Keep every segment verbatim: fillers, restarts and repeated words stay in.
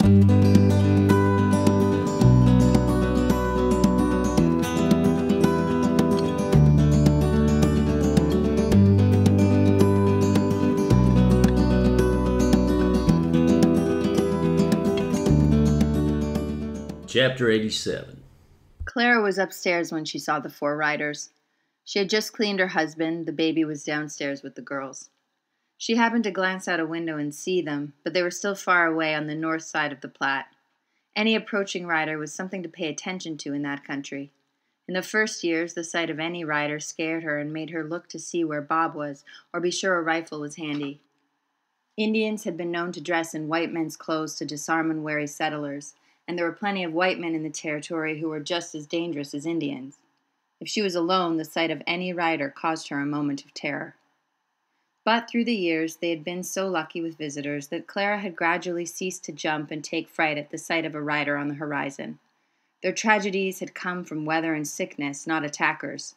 Chapter eighty-seven. Clara was upstairs when she saw the four riders. She had just cleaned her husband. The baby was downstairs with the girls. She happened to glance out a window and see them, but they were still far away on the north side of the Platte. Any approaching rider was something to pay attention to in that country. In the first years, the sight of any rider scared her and made her look to see where Bob was, or be sure a rifle was handy. Indians had been known to dress in white men's clothes to disarm unwary settlers, and there were plenty of white men in the territory who were just as dangerous as Indians. If she was alone, the sight of any rider caused her a moment of terror. But through the years, they had been so lucky with visitors that Clara had gradually ceased to jump and take fright at the sight of a rider on the horizon. Their tragedies had come from weather and sickness, not attackers.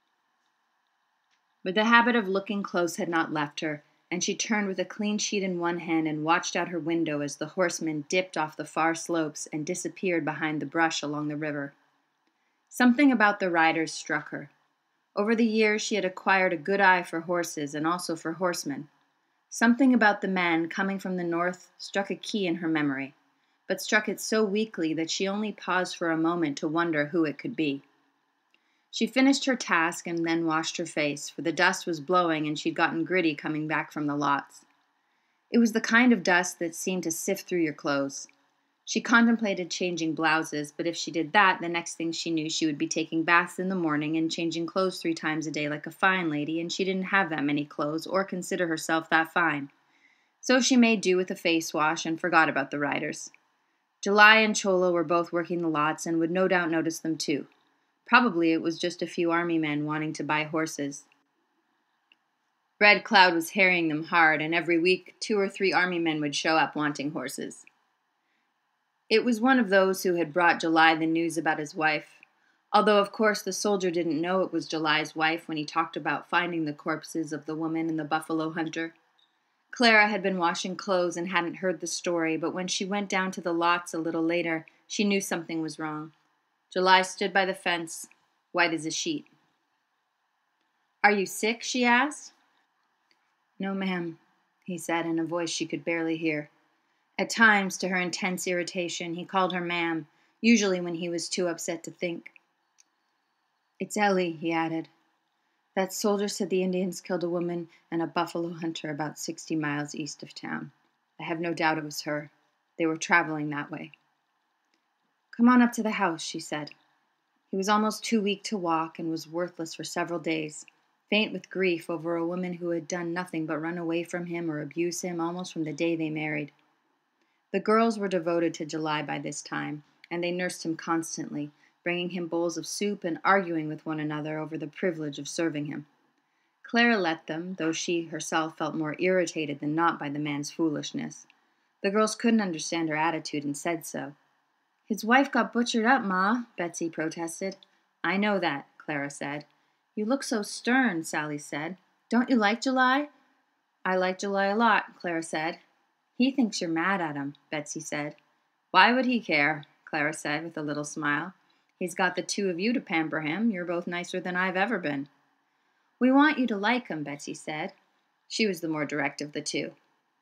But the habit of looking close had not left her, and she turned with a clean sheet in one hand and watched out her window as the horsemen dipped off the far slopes and disappeared behind the brush along the river. Something about the riders struck her. Over the years she had acquired a good eye for horses and also for horsemen. Something about the men coming from the north struck a key in her memory, but struck it so weakly that she only paused for a moment to wonder who it could be. She finished her task and then washed her face, for the dust was blowing and she'd gotten gritty coming back from the lots. It was the kind of dust that seemed to sift through your clothes. She contemplated changing blouses, but if she did that, the next thing she knew she would be taking baths in the morning and changing clothes three times a day like a fine lady, and she didn't have that many clothes or consider herself that fine. So she made do with a face wash and forgot about the riders. July and Cholo were both working the lots and would no doubt notice them too. Probably it was just a few army men wanting to buy horses. Red Cloud was harrying them hard, and every week two or three army men would show up wanting horses. It was one of those who had brought July the news about his wife, although of course the soldier didn't know it was July's wife when he talked about finding the corpses of the woman and the buffalo hunter. Clara had been washing clothes and hadn't heard the story, but when she went down to the lots a little later, she knew something was wrong. July stood by the fence, white as a sheet. "Are you sick?" she asked. "No, ma'am," he said in a voice she could barely hear. At times, to her intense irritation, he called her ma'am, usually when he was too upset to think. "It's Ellie," he added. "That soldier said the Indians killed a woman and a buffalo hunter about sixty miles east of town. I have no doubt it was her. They were traveling that way." "Come on up to the house," she said. He was almost too weak to walk and was worthless for several days, faint with grief over a woman who had done nothing but run away from him or abuse him almost from the day they married. The girls were devoted to July by this time, and they nursed him constantly, bringing him bowls of soup and arguing with one another over the privilege of serving him. Clara let them, though she herself felt more irritated than not by the man's foolishness. The girls couldn't understand her attitude and said so. "His wife got butchered up, Ma," Betsy protested. "I know that," Clara said. "You look so stern," Sally said. "Don't you like July?" "I like July a lot," Clara said. "He thinks you're mad at him," Betsy said. "Why would he care?" Clara said with a little smile. "He's got the two of you to pamper him. You're both nicer than I've ever been." "We want you to like him," Betsy said. She was the more direct of the two.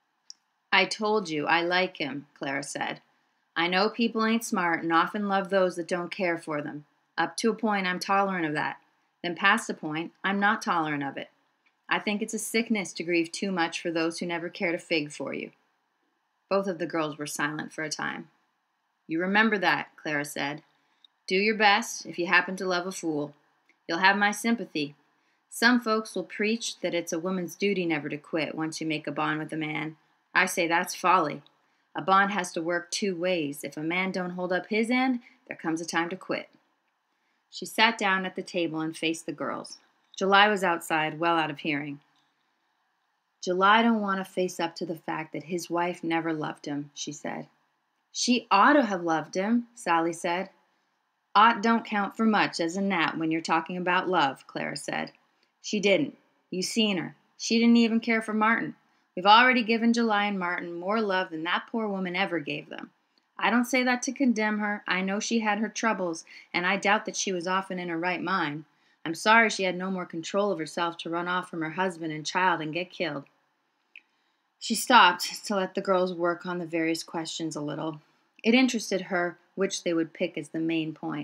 "I told you I like him," Clara said. "I know people ain't smart and often love those that don't care for them. Up to a point, I'm tolerant of that. Then past a point, I'm not tolerant of it. I think it's a sickness to grieve too much for those who never cared a fig for you." Both of the girls were silent for a time. "You remember that," Clara said. "Do your best if you happen to love a fool. You'll have my sympathy. Some folks will preach that it's a woman's duty never to quit once you make a bond with a man. I say that's folly. A bond has to work two ways. If a man don't hold up his end, there comes a time to quit." She sat down at the table and faced the girls. July was outside, well out of hearing. "July don't want to face up to the fact that his wife never loved him," she said. "She ought to have loved him," Sally said. "Ought don't count for much as a gnat when you're talking about love," Clara said. "She didn't. You seen her. She didn't even care for Martin. We've already given July and Martin more love than that poor woman ever gave them. I don't say that to condemn her. I know she had her troubles, and I doubt that she was often in her right mind. I'm sorry she had no more control of herself to run off from her husband and child and get killed." She stopped to let the girls work on the various questions a little. It interested her which they would pick as the main point.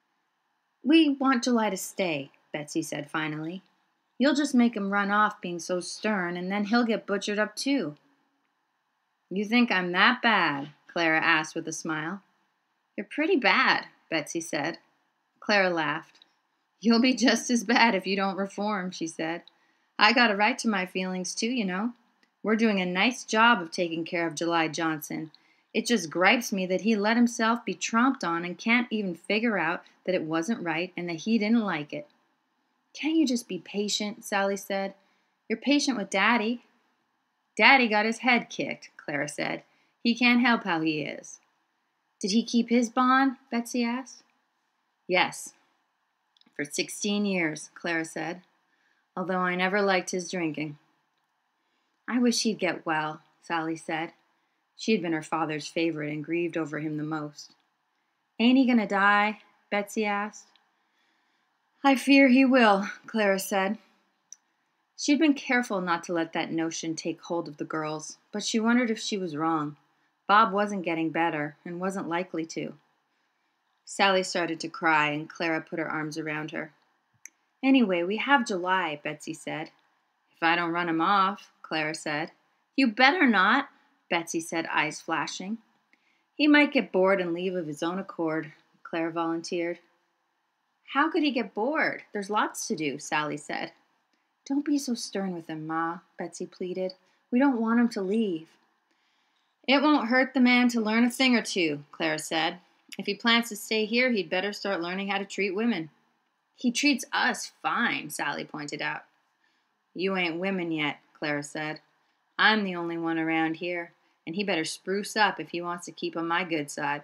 "We want July to stay," Betsy said finally. "You'll just make him run off being so stern, and then he'll get butchered up too." "You think I'm that bad?" Clara asked with a smile. "You're pretty bad," Betsy said. Clara laughed. "You'll be just as bad if you don't reform," she said. "I got a right to my feelings too, you know. We're doing a nice job of taking care of July Johnson. It just gripes me that he let himself be tromped on and can't even figure out that it wasn't right and that he didn't like it." "Can't you just be patient?" Sally said. "You're patient with Daddy." "Daddy got his head kicked," Clara said. "He can't help how he is." "Did he keep his bond?" Betsy asked. "Yes, for sixteen years, Clara said, "although I never liked his drinking." "I wish he'd get well," Sally said. She had been her father's favorite and grieved over him the most. "Ain't he gonna die?" Betsy asked. "I fear he will," Clara said. She'd been careful not to let that notion take hold of the girls, but she wondered if she was wrong. Bob wasn't getting better, and wasn't likely to. Sally started to cry, and Clara put her arms around her. "Anyway, we have July," Betsy said. "If I don't run him off," Clara said. "You better not," Betsy said, eyes flashing. "He might get bored and leave of his own accord," Clara volunteered. "How could he get bored? There's lots to do," Sally said. "Don't be so stern with him, Ma," Betsy pleaded. "We don't want him to leave." "It won't hurt the man to learn a thing or two," Clara said. "If he plans to stay here, he'd better start learning how to treat women." "He treats us fine," Sally pointed out. "You ain't women yet," Clara said. "I'm the only one around here, and he better spruce up if he wants to keep on my good side."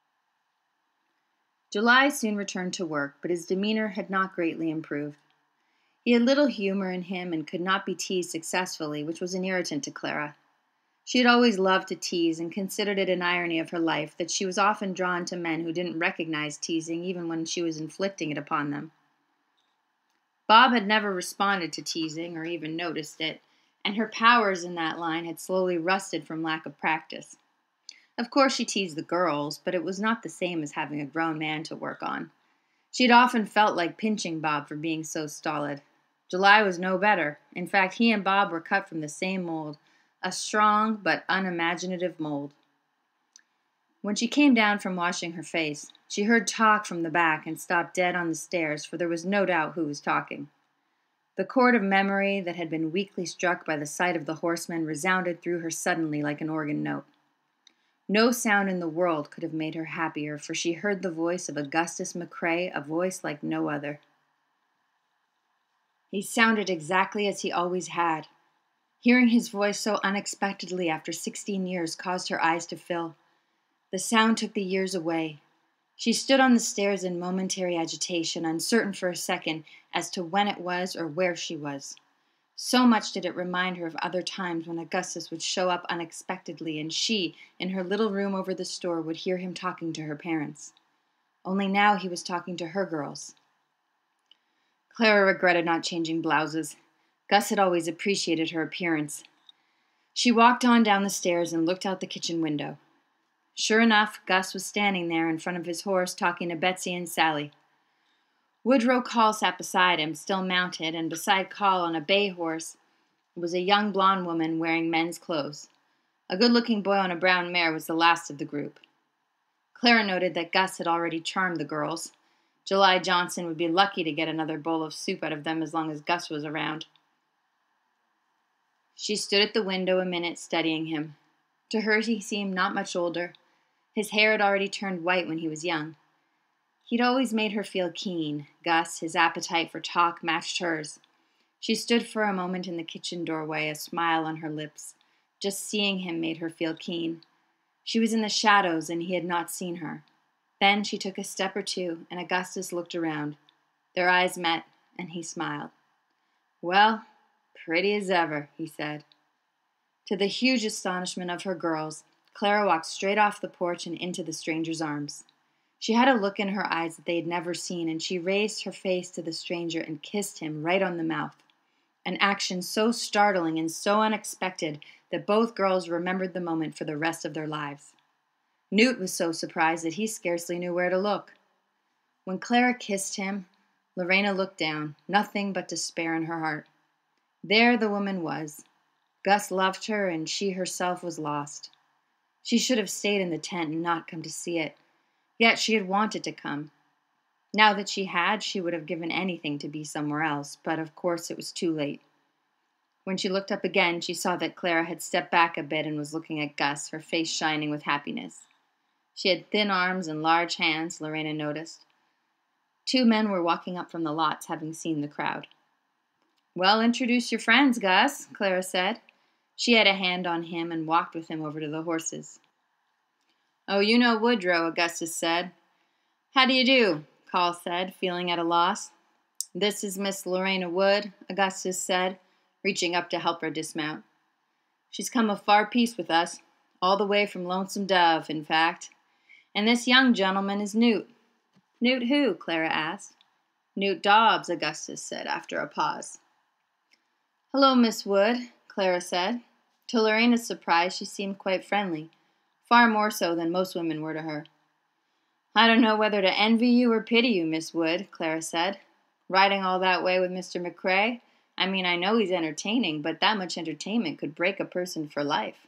July soon returned to work, but his demeanor had not greatly improved. He had little humor in him and could not be teased successfully, which was an irritant to Clara. She had always loved to tease and considered it an irony of her life that she was often drawn to men who didn't recognize teasing even when she was inflicting it upon them. Bob had never responded to teasing or even noticed it, and her powers in that line had slowly rusted from lack of practice. Of course she teased the girls, but it was not the same as having a grown man to work on. She had often felt like pinching Bob for being so stolid. July was no better. In fact, he and Bob were cut from the same mold, a strong but unimaginative mold. When she came down from washing her face, she heard talk from the back and stopped dead on the stairs, for there was no doubt who was talking. The chord of memory that had been weakly struck by the sight of the horseman resounded through her suddenly like an organ note. No sound in the world could have made her happier, for she heard the voice of Augustus McCrae, a voice like no other. He sounded exactly as he always had. Hearing his voice so unexpectedly after sixteen years caused her eyes to fill. The sound took the years away. She stood on the stairs in momentary agitation, uncertain for a second as to when it was or where she was. So much did it remind her of other times when Augustus would show up unexpectedly and she, in her little room over the store, would hear him talking to her parents. Only now he was talking to her girls. Clara regretted not changing blouses. Gus had always appreciated her appearance. She walked on down the stairs and looked out the kitchen window. Sure enough, Gus was standing there in front of his horse talking to Betsy and Sally. Woodrow Call sat beside him, still mounted, and beside Call on a bay horse was a young blonde woman wearing men's clothes. A good-looking boy on a brown mare was the last of the group. Clara noted that Gus had already charmed the girls. July Johnson would be lucky to get another bowl of soup out of them as long as Gus was around. She stood at the window a minute, studying him. To her he seemed not much older. His hair had already turned white when he was young. He'd always made her feel keen. Gus, his appetite for talk, matched hers. She stood for a moment in the kitchen doorway, a smile on her lips. Just seeing him made her feel keen. She was in the shadows, and he had not seen her. Then she took a step or two, and Augustus looked around. Their eyes met, and he smiled. "Well, pretty as ever," he said. To the huge astonishment of her girls, Clara walked straight off the porch and into the stranger's arms. She had a look in her eyes that they had never seen, and she raised her face to the stranger and kissed him right on the mouth, an action so startling and so unexpected that both girls remembered the moment for the rest of their lives. Newt was so surprised that he scarcely knew where to look. When Clara kissed him, Lorena looked down, nothing but despair in her heart. There the woman was. Gus loved her, and she herself was lost. She should have stayed in the tent and not come to see it. Yet she had wanted to come. Now that she had, she would have given anything to be somewhere else, but of course it was too late. When she looked up again, she saw that Clara had stepped back a bit and was looking at Gus, her face shining with happiness. She had thin arms and large hands, Lorena noticed. Two men were walking up from the lots, having seen the crowd. "Well, introduce your friends, Gus," Clara said. She had a hand on him and walked with him over to the horses. "Oh, you know Woodrow," Augustus said. "How do you do?" Carl said, feeling at a loss. "This is Miss Lorena Wood," Augustus said, reaching up to help her dismount. "She's come a far piece with us, all the way from Lonesome Dove, in fact. And this young gentleman is Newt." "Newt who?" Clara asked. "Newt Dobbs," Augustus said after a pause. "Hello, Miss Wood," Clara said. To Lorena's surprise, she seemed quite friendly, far more so than most women were to her. "I don't know whether to envy you or pity you, Miss Wood," Clara said. "Riding all that way with Mister McCrae? I mean, I know he's entertaining, but that much entertainment could break a person for life."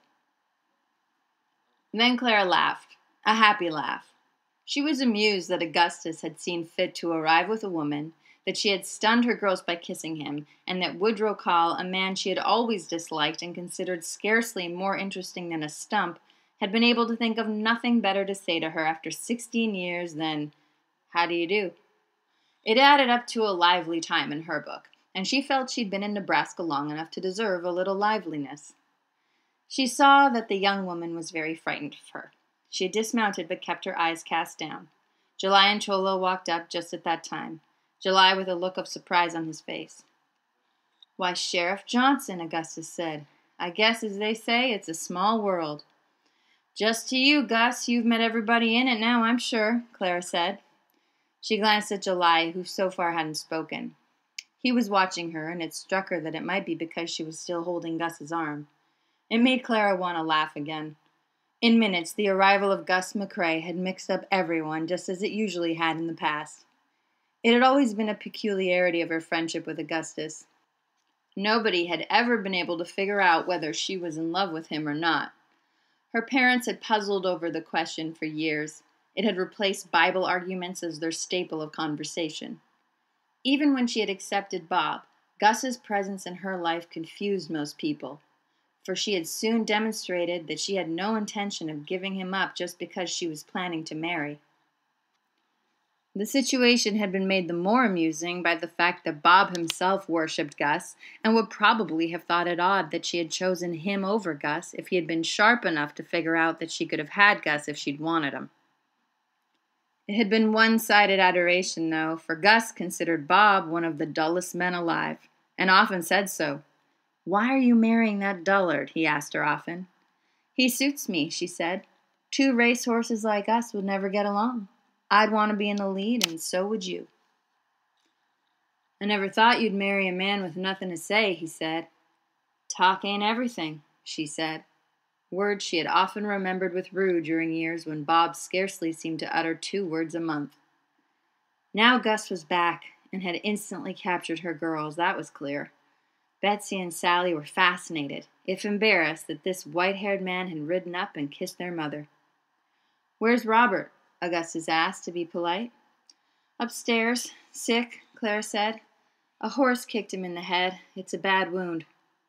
And then Clara laughed, a happy laugh. She was amused that Augustus had seen fit to arrive with a woman, that she had stunned her girls by kissing him, and that Woodrow Call, a man she had always disliked and considered scarcely more interesting than a stump, had been able to think of nothing better to say to her after sixteen years than, "How do you do?" It added up to a lively time in her book, and she felt she'd been in Nebraska long enough to deserve a little liveliness. She saw that the young woman was very frightened of her. She had dismounted but kept her eyes cast down. July and Cholo walked up just at that time, July with a look of surprise on his face. "Why, Sheriff Johnson," Augustus said. "I guess, as they say, it's a small world." "Just to you, Gus. You've met everybody in it now, I'm sure," Clara said. She glanced at July, who so far hadn't spoken. He was watching her, and it struck her that it might be because she was still holding Gus's arm. It made Clara want to laugh again. In minutes, the arrival of Gus McCrae had mixed up everyone, just as it usually had in the past. It had always been a peculiarity of her friendship with Augustus. Nobody had ever been able to figure out whether she was in love with him or not. Her parents had puzzled over the question for years. It had replaced Bible arguments as their staple of conversation. Even when she had accepted Bob, Gus's presence in her life confused most people, for she had soon demonstrated that she had no intention of giving him up just because she was planning to marry. The situation had been made the more amusing by the fact that Bob himself worshipped Gus and would probably have thought it odd that she had chosen him over Gus if he had been sharp enough to figure out that she could have had Gus if she'd wanted him. It had been one-sided adoration, though, for Gus considered Bob one of the dullest men alive, and often said so. "Why are you marrying that dullard?" he asked her often. "He suits me," she said. "Two racehorses like us would never get along. I'd want to be in the lead, and so would you." "I never thought you'd marry a man with nothing to say," he said. "Talk ain't everything," she said. Words she had often remembered with Rue during years when Bob scarcely seemed to utter two words a month. Now Gus was back, and had instantly captured her girls, that was clear. Betsy and Sally were fascinated, if embarrassed, that this white-haired man had ridden up and kissed their mother. "Where's Robert?" Augustus asked, to be polite. "Upstairs, sick," Clara said. "A horse kicked him in the head. It's a bad wound."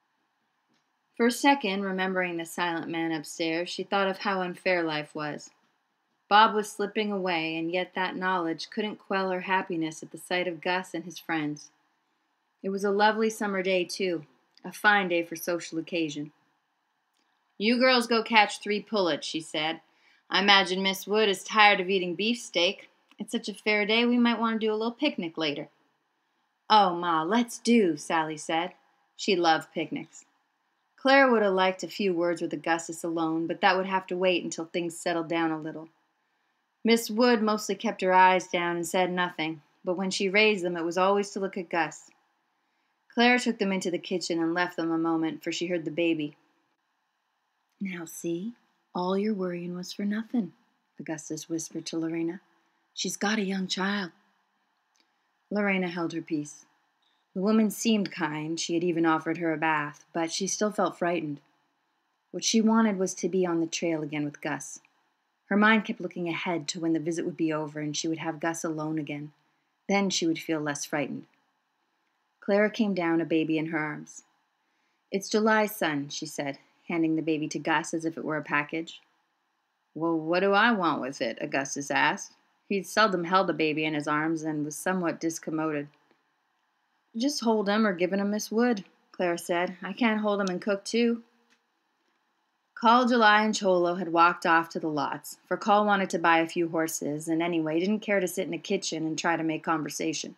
For a second, remembering the silent man upstairs, she thought of how unfair life was. Bob was slipping away, and yet that knowledge couldn't quell her happiness at the sight of Gus and his friends. It was a lovely summer day, too, a fine day for social occasion. "You girls go catch three pullets," she said. "I imagine Miss Wood is tired of eating beefsteak. It's such a fair day we might want to do a little picnic later." "Oh, Ma, let's do," Sally said. She loved picnics. Clara would have liked a few words with Augustus alone, but that would have to wait until things settled down a little. Miss Wood mostly kept her eyes down and said nothing, but when she raised them it was always to look at Gus. Clara took them into the kitchen and left them a moment, for she heard the baby. "Now see, all your worrying was for nothing," Augustus whispered to Lorena. "She's got a young child." Lorena held her peace. The woman seemed kind, she had even offered her a bath, but she still felt frightened. What she wanted was to be on the trail again with Gus. Her mind kept looking ahead to when the visit would be over and she would have Gus alone again. Then she would feel less frightened. Clara came down, a baby in her arms. "It's July's son," she said, handing the baby to Gus as if it were a package. "Well, what do I want with it?" Augustus asked. He'd seldom held a baby in his arms and was somewhat discommoded. "Just hold him or give him to Miss Wood," Clara said. "I can't hold him and cook too." Call, July, and Cholo had walked off to the lots, for Call wanted to buy a few horses, and anyway didn't care to sit in the kitchen and try to make conversation.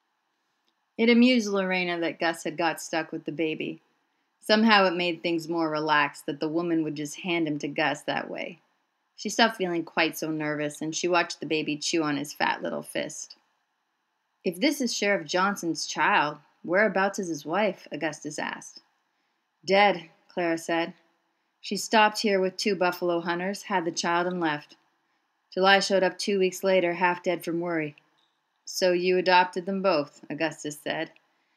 It amused Lorena that Gus had got stuck with the baby. Somehow it made things more relaxed that the woman would just hand him to Gus that way. She stopped feeling quite so nervous, and she watched the baby chew on his fat little fist. "If this is Sheriff Johnson's child, whereabouts is his wife?" Augustus asked. "Dead," Clara said. "She stopped here with two buffalo hunters, had the child, and left. July showed up two weeks later, half dead from worry." "So you adopted them both," Augustus said.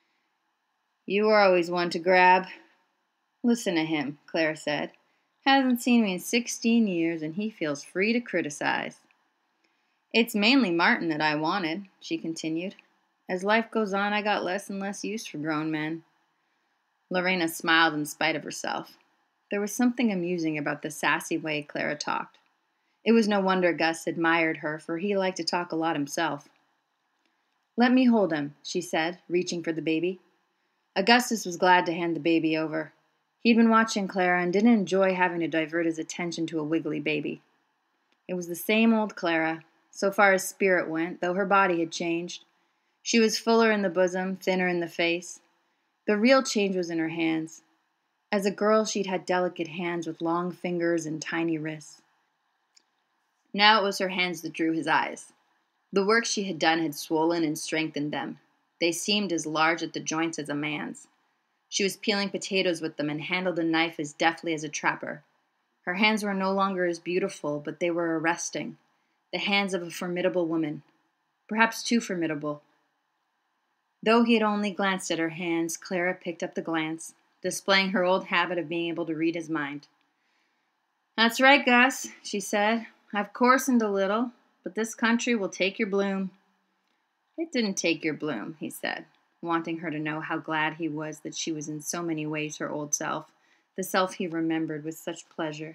"You were always one to grab." "Listen to him," Clara said. "Hasn't seen me in sixteen years, and he feels free to criticize." "It's mainly Martin that I wanted," she continued. "As life goes on, I got less and less use for grown men." Lorena smiled in spite of herself. There was something amusing about the sassy way Clara talked. It was no wonder Gus admired her, for he liked to talk a lot himself. "Let me hold him," she said, reaching for the baby. Augustus was glad to hand the baby over. He'd been watching Clara and didn't enjoy having to divert his attention to a wiggly baby. It was the same old Clara, so far as spirit went, though her body had changed. She was fuller in the bosom, thinner in the face. The real change was in her hands. As a girl, she'd had delicate hands with long fingers and tiny wrists. Now it was her hands that drew his eyes. The work she had done had swollen and strengthened them. They seemed as large at the joints as a man's. She was peeling potatoes with them and handled a knife as deftly as a trapper. Her hands were no longer as beautiful, but they were arresting. The hands of a formidable woman. Perhaps too formidable. Though he had only glanced at her hands, Clara picked up the glance, displaying her old habit of being able to read his mind. "That's right, Gus," she said. "I've coarsened a little, but this country will take your bloom." "It didn't take your bloom," he said, wanting her to know how glad he was that she was in so many ways her old self, the self he remembered with such pleasure.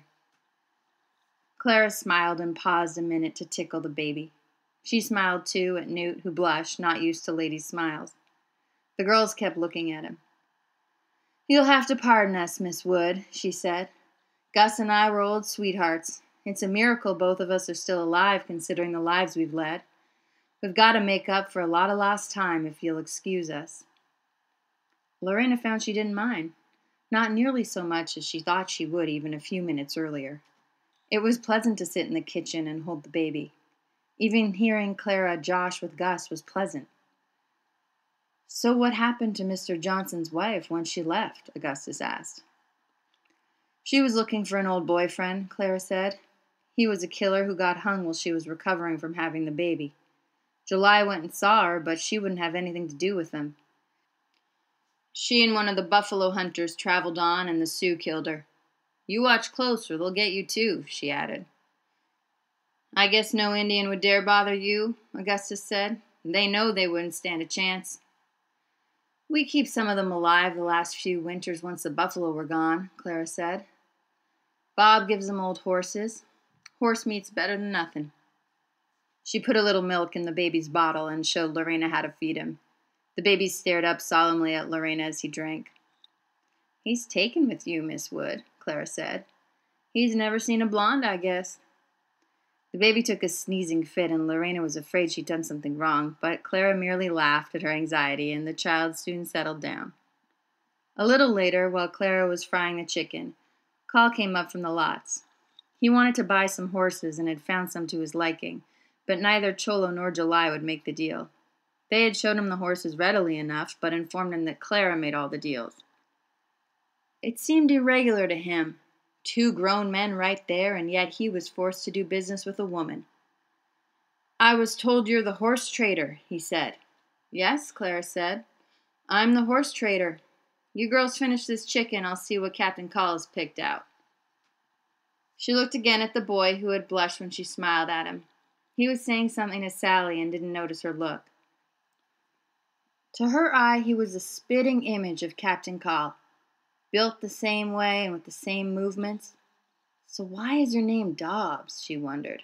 Clara smiled and paused a minute to tickle the baby. She smiled, too, at Newt, who blushed, not used to ladies' smiles. The girls kept looking at him. "You'll have to pardon us, Miss Wood," she said. "Gus and I were old sweethearts. It's a miracle both of us are still alive, considering the lives we've led. We've got to make up for a lot of lost time, if you'll excuse us." Lorena found she didn't mind. Not nearly so much as she thought she would even a few minutes earlier. It was pleasant to sit in the kitchen and hold the baby. Even hearing Clara josh with Gus was pleasant. "So what happened to Mister Johnson's wife once she left?" Augustus asked. "She was looking for an old boyfriend," Clara said. "He was a killer who got hung while she was recovering from having the baby. July went and saw her, but she wouldn't have anything to do with him. She and one of the buffalo hunters traveled on, and the Sioux killed her. You watch close, or they'll get you too," she added. "I guess no Indian would dare bother you," Augustus said. "They know they wouldn't stand a chance." "We keep some of them alive the last few winters once the buffalo were gone," Clara said. "Bob gives them old horses. Horse meat's better than nothing." She put a little milk in the baby's bottle and showed Lorena how to feed him. The baby stared up solemnly at Lorena as he drank. "He's taken with you, Miss Wood," Clara said. "He's never seen a blonde, I guess." The baby took a sneezing fit, and Lorena was afraid she'd done something wrong, but Clara merely laughed at her anxiety, and the child soon settled down. A little later, while Clara was frying the chicken, Call came up from the lots. He wanted to buy some horses and had found some to his liking, but neither Cholo nor July would make the deal. They had shown him the horses readily enough, but informed him that Clara made all the deals. It seemed irregular to him. Two grown men right there, and yet he was forced to do business with a woman. "I was told you're the horse trader," he said. "Yes," Clara said. "I'm the horse trader. You girls finish this chicken, I'll see what Captain Call has picked out." She looked again at the boy, who had blushed when she smiled at him. He was saying something to Sally and didn't notice her look. To her eye, he was a spitting image of Captain Call, built the same way and with the same movements. So why is your name Dobbs, she wondered.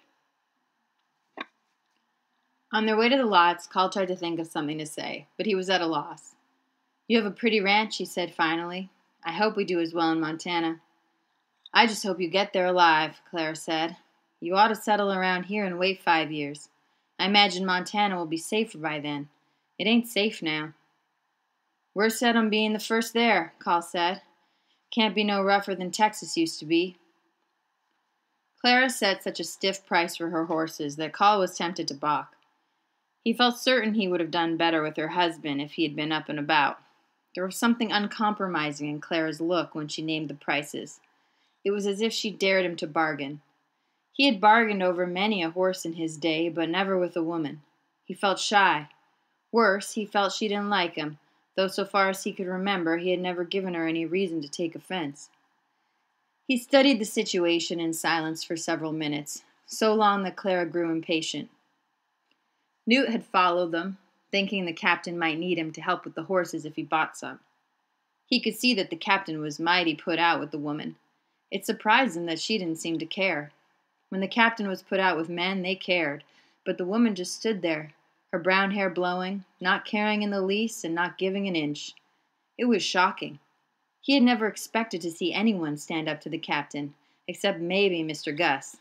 On their way to the lots, Call tried to think of something to say, but he was at a loss. "You have a pretty ranch," he said finally. "I hope we do as well in Montana." "I just hope you get there alive," Clara said. "You ought to settle around here and wait five years. I imagine Montana will be safer by then. It ain't safe now." "We're set on being the first there," Call said. "Can't be no rougher than Texas used to be." Clara set such a stiff price for her horses that Call was tempted to balk. He felt certain he would have done better with her husband if he had been up and about. There was something uncompromising in Clara's look when she named the prices. It was as if she dared him to bargain. He had bargained over many a horse in his day, but never with a woman. He felt shy. Worse, he felt she didn't like him, though so far as he could remember, he had never given her any reason to take offense. He studied the situation in silence for several minutes, so long that Clara grew impatient. Newt had followed them, thinking the captain might need him to help with the horses if he bought some. He could see that the captain was mighty put out with the woman. It surprised him that she didn't seem to care. When the captain was put out with men, they cared, but the woman just stood there, her brown hair blowing, not caring in the least and not giving an inch. It was shocking. He had never expected to see anyone stand up to the captain, except maybe Mister Gus.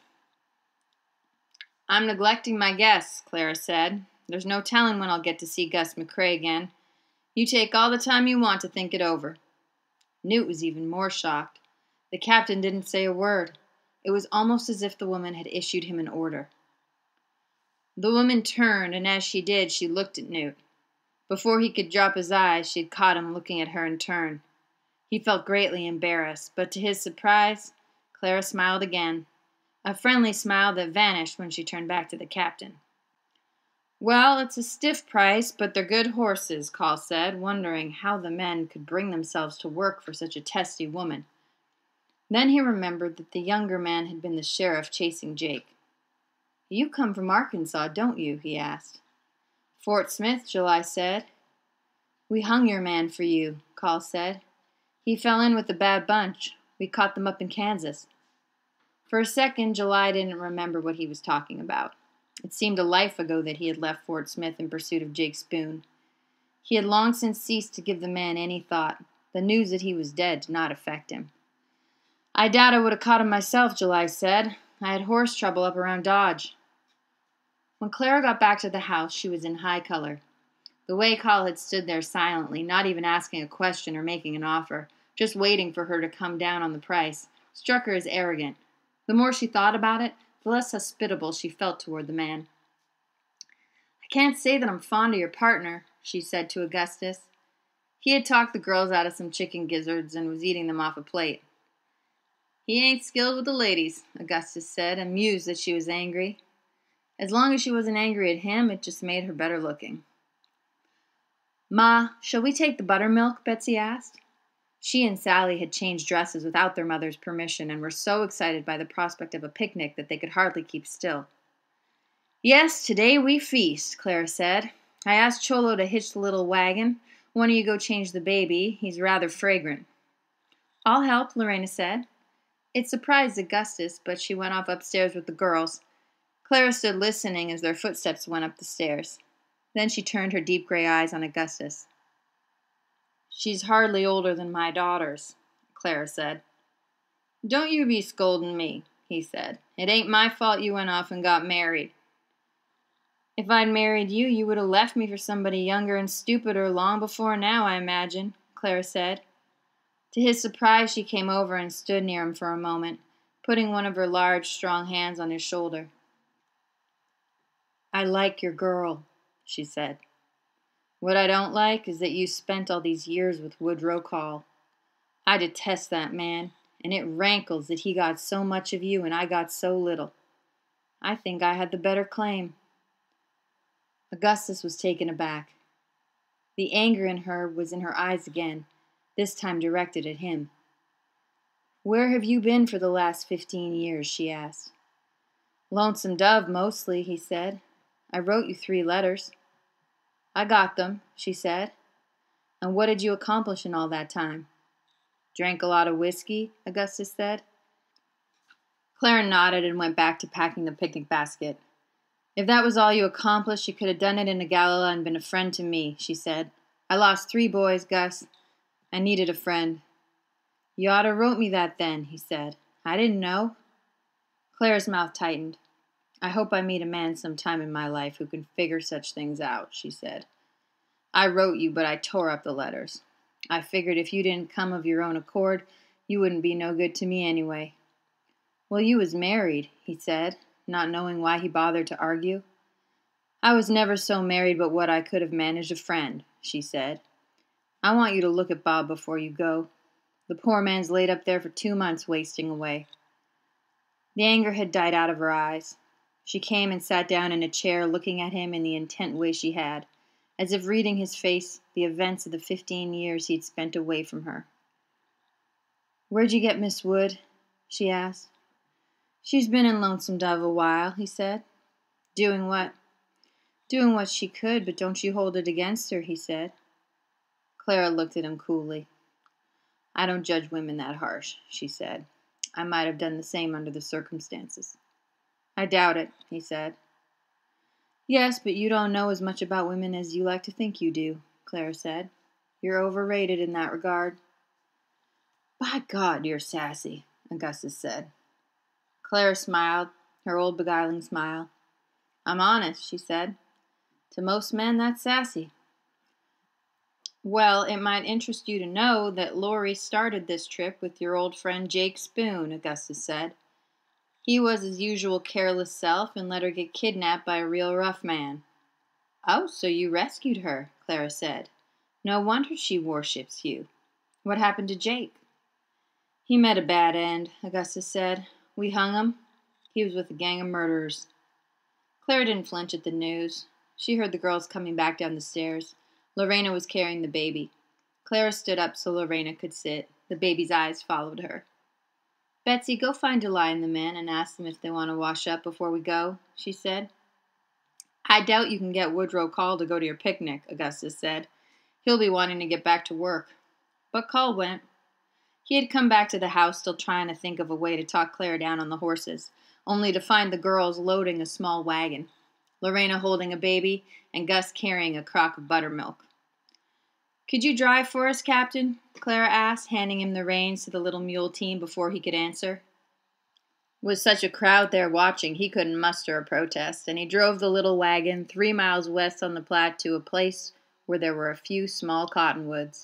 "I'm neglecting my guests," Clara said. "There's no telling when I'll get to see Gus McCrae again. You take all the time you want to think it over." Newt was even more shocked. The captain didn't say a word. It was almost as if the woman had issued him an order. The woman turned, and as she did, she looked at Newt. Before he could drop his eyes, she had caught him looking at her in turn. He felt greatly embarrassed, but to his surprise, Clara smiled again. A friendly smile that vanished when she turned back to the captain. "Well, it's a stiff price, but they're good horses," Call said, wondering how the men could bring themselves to work for such a testy woman. Then he remembered that the younger man had been the sheriff chasing Jake. "You come from Arkansas, don't you?" he asked. "Fort Smith," July said. "We hung your man for you," Call said. "He fell in with a bad bunch. We caught them up in Kansas." For a second, July didn't remember what he was talking about. It seemed a life ago that he had left Fort Smith in pursuit of Jake Spoon. He had long since ceased to give the man any thought. The news that he was dead did not affect him. "I doubt I would have caught him myself," July said. "I had horse trouble up around Dodge." When Clara got back to the house, she was in high color. The way Call had stood there silently, not even asking a question or making an offer, just waiting for her to come down on the price, struck her as arrogant. The more she thought about it, the less hospitable she felt toward the man. "I can't say that I'm fond of your partner," she said to Augustus. He had talked the girls out of some chicken gizzards and was eating them off a plate. "He ain't skilled with the ladies," Augustus said, amused that she was angry. As long as she wasn't angry at him, it just made her better looking. "Ma, shall we take the buttermilk?" Betsy asked. She and Sally had changed dresses without their mother's permission and were so excited by the prospect of a picnic that they could hardly keep still. "Yes, today we feast," Clara said. "I asked Cholo to hitch the little wagon. One of you go change the baby. He's rather fragrant." "I'll help," Lorena said. It surprised Augustus, but she went off upstairs with the girls. Clara stood listening as their footsteps went up the stairs. Then she turned her deep gray eyes on Augustus. "She's hardly older than my daughters," Clara said. "Don't you be scolding me," he said. "It ain't my fault you went off and got married." "If I'd married you, you would have left me for somebody younger and stupider long before now, I imagine," Clara said. To his surprise, she came over and stood near him for a moment, putting one of her large, strong hands on his shoulder. "I like your girl," she said. "What I don't like is that you spent all these years with Woodrow Call. I detest that man, and it rankles that he got so much of you and I got so little. I think I had the better claim." Augustus was taken aback. The anger in her was in her eyes again, this time directed at him. "Where have you been for the last fifteen years?" she asked. "Lonesome Dove, mostly," he said. "I wrote you three letters." "I got them," she said. "And what did you accomplish in all that time?" "Drank a lot of whiskey," Augustus said. Clara nodded and went back to packing the picnic basket. "If that was all you accomplished, you could have done it in a gala and been a friend to me," she said. "I lost three boys, Gus. I needed a friend." "You ought to wrote me that then," he said. "I didn't know." Clara's mouth tightened. "I hope I meet a man sometime in my life who can figure such things out," she said. "I wrote you, but I tore up the letters. I figured if you didn't come of your own accord, you wouldn't be no good to me anyway." "Well, you was married," he said, not knowing why he bothered to argue. "I was never so married but what I could have managed a friend," she said. "I want you to look at Bob before you go. The poor man's laid up there for two months wasting away." The anger had died out of her eyes. She came and sat down in a chair looking at him in the intent way she had, as if reading his face the events of the fifteen years he'd spent away from her. "Where'd you get Miss Wood?" she asked. "She's been in Lonesome Dove a while," he said. "Doing what?" "Doing what she could, but don't you hold it against her," he said. Clara looked at him coolly. "I don't judge women that harsh," she said. "I might have done the same under the circumstances." "I doubt it," he said. "Yes, but you don't know as much about women as you like to think you do," Clara said. "You're overrated in that regard." "By God, you're sassy," Augustus said. Clara smiled, her old beguiling smile. "I'm honest," she said. "To most men, that's sassy." "Well, it might interest you to know that Laurie started this trip with your old friend Jake Spoon," Augustus said. "He was his usual careless self and let her get kidnapped by a real rough man." "Oh, so you rescued her," Clara said. "No wonder she worships you. What happened to Jake?" "He met a bad end," Augustus said. "We hung him. He was with a gang of murderers." Clara didn't flinch at the news. She heard the girls coming back down the stairs. Lorena was carrying the baby. Clara stood up so Lorena could sit. The baby's eyes followed her. "Betsy, go find July and the men and ask them if they want to wash up before we go," she said. "I doubt you can get Woodrow Call to go to your picnic," Augustus said. "He'll be wanting to get back to work." But Call went. He had come back to the house still trying to think of a way to talk Clara down on the horses, only to find the girls loading a small wagon, Lorena holding a baby and Gus carrying a crock of buttermilk. "Could you drive for us, Captain?" Clara asked, handing him the reins to the little mule team before he could answer. With such a crowd there watching, he couldn't muster a protest, and he drove the little wagon three miles west on the Platte to a place where there were a few small cottonwoods.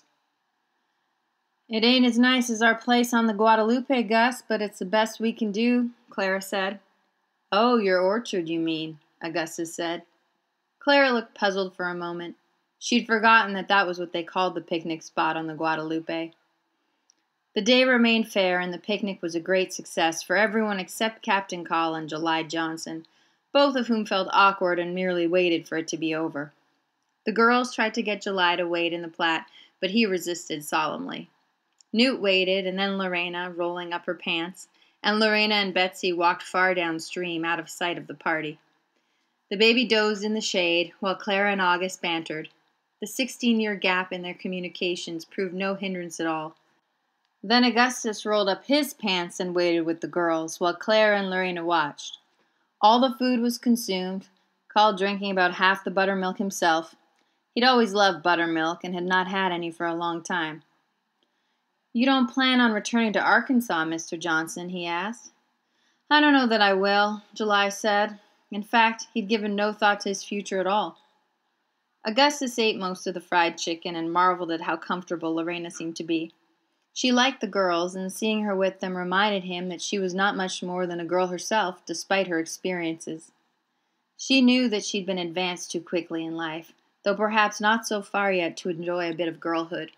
"It ain't as nice as our place on the Guadalupe, Gus, but it's the best we can do," Clara said. "Oh, your orchard, you mean," Augustus said. Clara looked puzzled for a moment. She'd forgotten that that was what they called the picnic spot on the Guadalupe. The day remained fair, and the picnic was a great success for everyone except Captain Call and July Johnson, both of whom felt awkward and merely waited for it to be over. The girls tried to get July to wade in the Platte, but he resisted solemnly. Newt waded, and then Lorena, rolling up her pants, and Lorena and Betsy walked far downstream, out of sight of the party. The baby dozed in the shade, while Clara and August bantered. The sixteen-year gap in their communications proved no hindrance at all. Then Augustus rolled up his pants and waited with the girls, while Clara and Lorena watched. All the food was consumed, Call drinking about half the buttermilk himself. He'd always loved buttermilk and had not had any for a long time. "You don't plan on returning to Arkansas, Mister Johnson?" he asked. "I don't know that I will," July said. In fact, he'd given no thought to his future at all. Augustus ate most of the fried chicken and marveled at how comfortable Lorena seemed to be. She liked the girls, and seeing her with them reminded him that she was not much more than a girl herself, despite her experiences. She knew that she'd been advanced too quickly in life, though perhaps not so far yet to enjoy a bit of girlhood.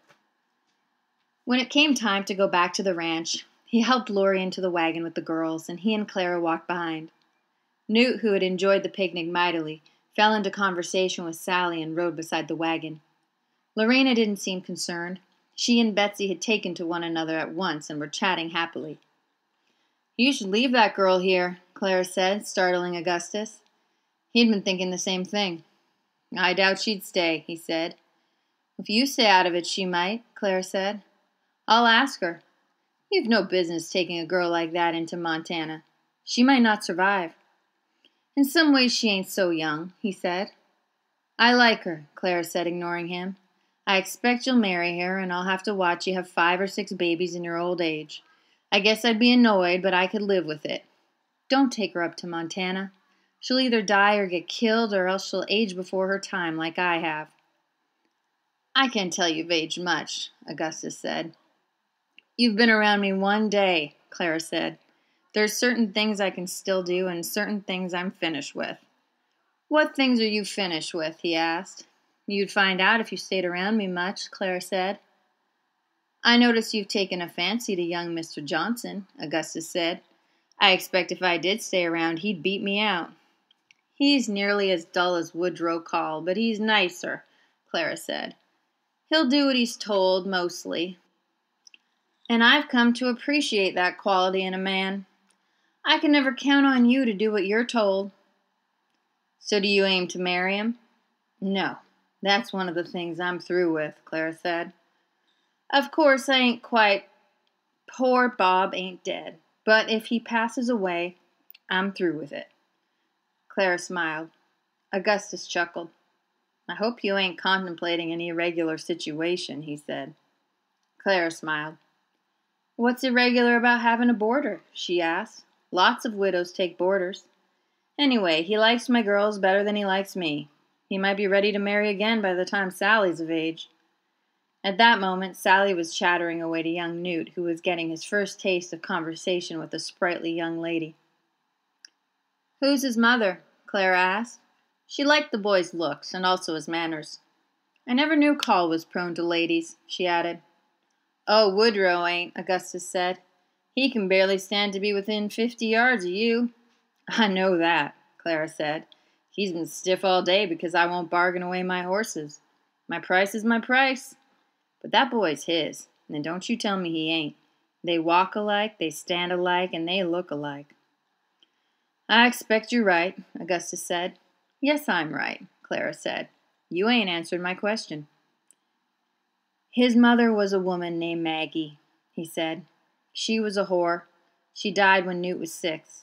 When it came time to go back to the ranch, he helped Laurie into the wagon with the girls, and he and Clara walked behind. Newt, who had enjoyed the picnic mightily, fell into conversation with Sally and rode beside the wagon. Lorena didn't seem concerned. She and Betsy had taken to one another at once and were chatting happily. "You should leave that girl here," Clara said, startling Augustus. He'd been thinking the same thing. "I doubt she'd stay," he said. "If you stay out of it, she might," Clara said. "I'll ask her. You've no business taking a girl like that into Montana. She might not survive." "In some ways she ain't so young," he said. "I like her," Clara said, ignoring him. "I expect you'll marry her, and I'll have to watch you have five or six babies in your old age. I guess I'd be annoyed, but I could live with it. Don't take her up to Montana. She'll either die or get killed, or else she'll age before her time like I have." "I can't tell you've aged much," Augustus said. "You've been around me one day," Clara said. "There's certain things I can still do and certain things I'm finished with." "What things are you finished with?" he asked. "You'd find out if you stayed around me much," Clara said. "I notice you've taken a fancy to young Mister Johnson," Augustus said. "I expect if I did stay around he'd beat me out." "He's nearly as dull as Woodrow Call, but he's nicer," Clara said. "He'll do what he's told, mostly. And I've come to appreciate that quality in a man. I can never count on you to do what you're told." "So do you aim to marry him?" "No, that's one of the things I'm through with," Clara said. "Of course I ain't quite... Poor Bob ain't dead, but if he passes away, I'm through with it." Clara smiled. Augustus chuckled. "I hope you ain't contemplating an irregular situation," he said. Clara smiled. "What's irregular about having a boarder?" she asked. "Lots of widows take boarders. Anyway, he likes my girls better than he likes me. He might be ready to marry again by the time Sally's of age." At that moment, Sally was chattering away to young Newt, who was getting his first taste of conversation with a sprightly young lady. "Who's his mother?" Clara asked. She liked the boy's looks, and also his manners. "I never knew Call was prone to ladies," she added. "Oh, Woodrow ain't," Augustus said. "He can barely stand to be within fifty yards of you." "I know that," Clara said. "He's been stiff all day because I won't bargain away my horses. My price is my price. But that boy's his, and don't you tell me he ain't. They walk alike, they stand alike, and they look alike." "I expect you're right," Augustus said. "Yes, I'm right," Clara said. "You ain't answered my question." "His mother was a woman named Maggie," he said. "She was a whore. She died when Newt was six."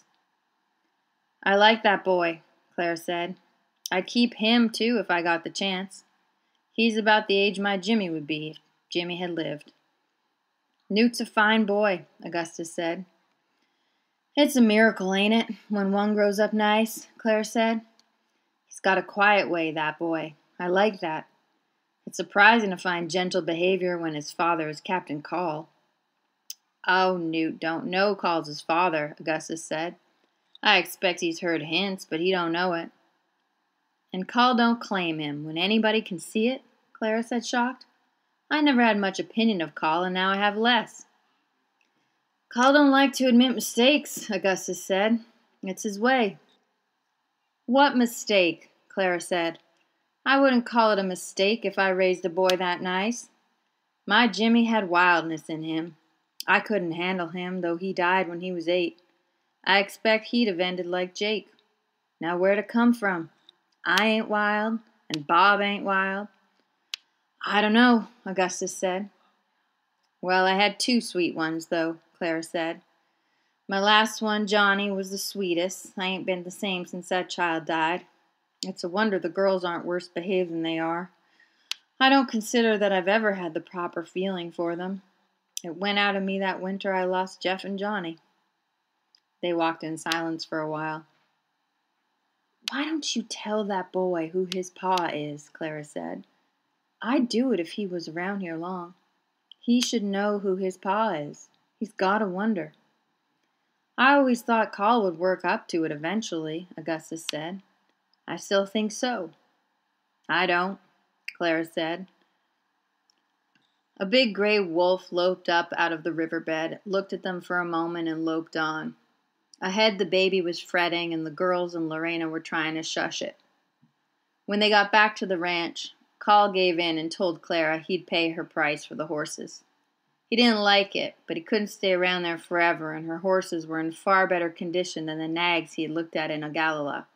"I like that boy," Clara said. "I'd keep him, too, if I got the chance. He's about the age my Jimmy would be if Jimmy had lived." "Newt's a fine boy," Augustus said. "It's a miracle, ain't it, when one grows up nice," Clara said. "He's got a quiet way, that boy. I like that. It's surprising to find gentle behavior when his father is Captain Call." "Oh, Newt don't know Call's his father," Augustus said. "I expect he's heard hints, but he don't know it." "And Call don't claim him, when anybody can see it?" Clara said, shocked. "I never had much opinion of Call, and now I have less." "Call don't like to admit mistakes," Augustus said. "It's his way." "What mistake?" Clara said. "I wouldn't call it a mistake if I raised a boy that nice. My Jimmy had wildness in him. I couldn't handle him, though he died when he was eight. I expect he'd have ended like Jake. Now where'd it come from? I ain't wild, and Bob ain't wild." "I don't know," Augustus said. "Well, I had two sweet ones, though," Clara said. "My last one, Johnny, was the sweetest. I ain't been the same since that child died. It's a wonder the girls aren't worse behaved than they are. I don't consider that I've ever had the proper feeling for them. It went out of me that winter I lost Jeff and Johnny." They walked in silence for a while. "Why don't you tell that boy who his pa is?" Clara said. "I'd do it if he was around here long. He should know who his pa is. He's gotta wonder. I always thought Call would work up to it eventually, Augustus said. I still think so. I don't, Clara said. A big gray wolf loped up out of the riverbed, looked at them for a moment, and loped on. Ahead, the baby was fretting, and the girls and Lorena were trying to shush it. When they got back to the ranch, Call gave in and told Clara he'd pay her price for the horses. He didn't like it, but he couldn't stay around there forever, and her horses were in far better condition than the nags he had looked at in Ogalalla.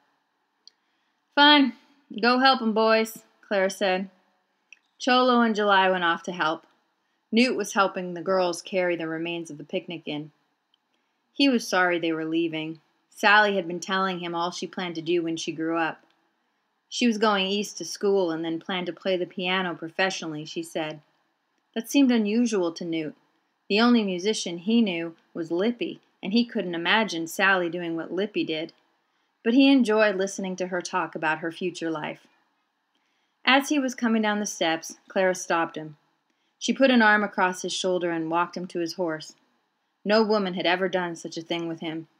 Fine, go help 'em, boys, Clara said. Cholo and July went off to help. Newt was helping the girls carry the remains of the picnic in. He was sorry they were leaving. Sally had been telling him all she planned to do when she grew up. She was going east to school and then planned to play the piano professionally, she said. That seemed unusual to Newt. The only musician he knew was Lippy, and he couldn't imagine Sally doing what Lippy did. But he enjoyed listening to her talk about her future life. As he was coming down the steps, Clara stopped him. She put an arm across his shoulder and walked him to his horse. No woman had ever done such a thing with him.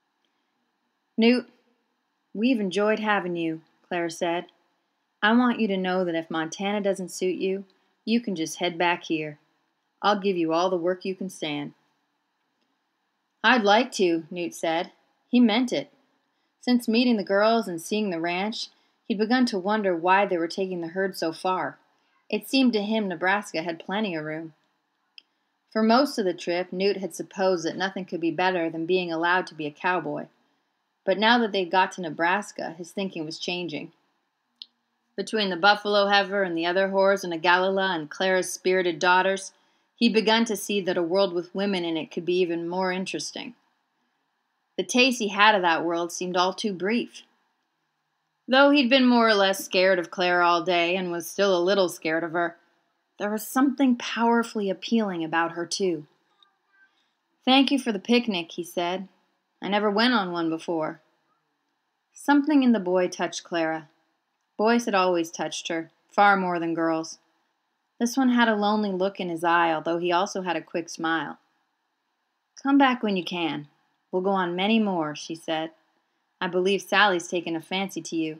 Newt, we've enjoyed having you, Clara said. I want you to know that if Montana doesn't suit you, you can just head back here. I'll give you all the work you can stand. I'd like to, Newt said. He meant it. Since meeting the girls and seeing the ranch, he'd begun to wonder why they were taking the herd so far. It seemed to him Nebraska had plenty of room. For most of the trip, Newt had supposed that nothing could be better than being allowed to be a cowboy. But now that they'd got to Nebraska, his thinking was changing. Between the buffalo heifer and the other horse and Ogalalla and Clara's spirited daughters, he'd begun to see that a world with women in it could be even more interesting. The taste he had of that world seemed all too brief. Though he'd been more or less scared of Clara all day and was still a little scared of her, there was something powerfully appealing about her, too. Thank you for the picnic, he said. I never went on one before. Something in the boy touched Clara. Boys had always touched her, far more than girls. This one had a lonely look in his eye, although he also had a quick smile. Come back when you can. We'll go on many more, she said. I believe Sally's taken a fancy to you.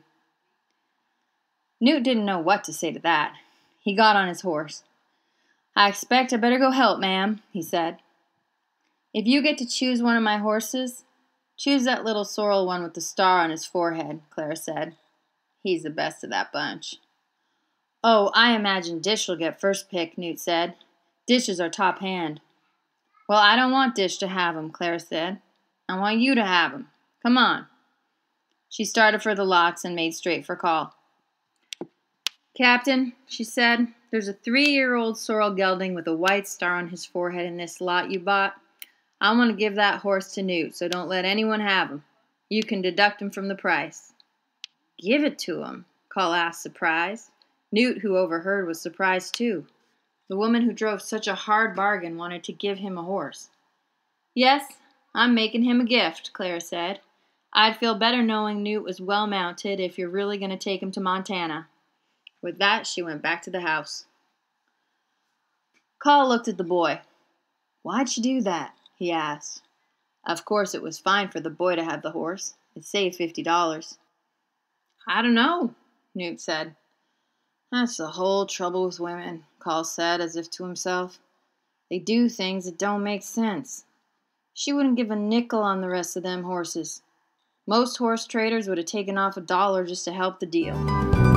Newt didn't know what to say to that. He got on his horse. I expect I better go help, ma'am, he said. If you get to choose one of my horses, choose that little sorrel one with the star on his forehead, Clara said. He's the best of that bunch. Oh, I imagine Dish will get first pick, Newt said. Dish is our top hand. Well, I don't want Dish to have him, Clara said. I want you to have him. Come on. She started for the lots and made straight for Call. Captain, she said, there's a three-year-old sorrel gelding with a white star on his forehead in this lot you bought. I want to give that horse to Newt, so don't let anyone have him. You can deduct him from the price. Give it to him, Call asked, surprised. Newt, who overheard, was surprised too. The woman who drove such a hard bargain wanted to give him a horse. Yes, I'm making him a gift, Clara said. I'd feel better knowing Newt was well mounted if you're really going to take him to Montana. With that, she went back to the house. Call looked at the boy. Why'd she do that? He asked. Of course, it was fine for the boy to have the horse. It saved fifty dollars. I don't know, Newt said. That's the whole trouble with women, Call said, as if to himself. They do things that don't make sense. She wouldn't give a nickel on the rest of them horses. Most horse traders would have taken off a dollar just to help the deal.